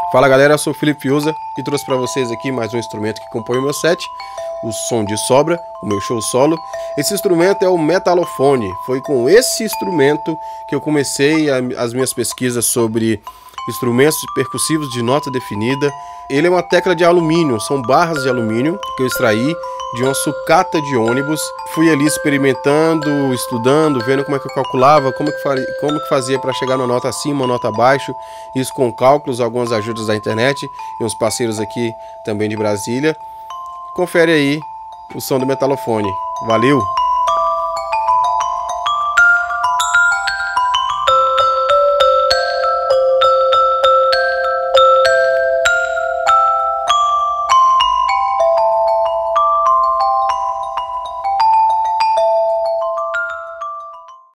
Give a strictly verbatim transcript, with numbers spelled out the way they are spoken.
Fala galera, eu sou o Felipe Fiuza e trouxe para vocês aqui mais um instrumento que compõe o meu set, o som de sobra, o meu show solo. Esse instrumento é o metalofone. Foi com esse instrumento que eu comecei a, as minhas pesquisas sobre instrumentos percussivos de nota definida. Ele é uma tecla de alumínio, são barras de alumínio que eu extraí de uma sucata de ônibus. Fui ali experimentando, estudando, vendo como é que eu calculava, como que, faria, como que fazia para chegar numa nota acima, uma nota abaixo. Isso com cálculos, algumas ajudas da internet e uns parceiros aqui também de Brasília. Confere aí o som do metalofone. Valeu!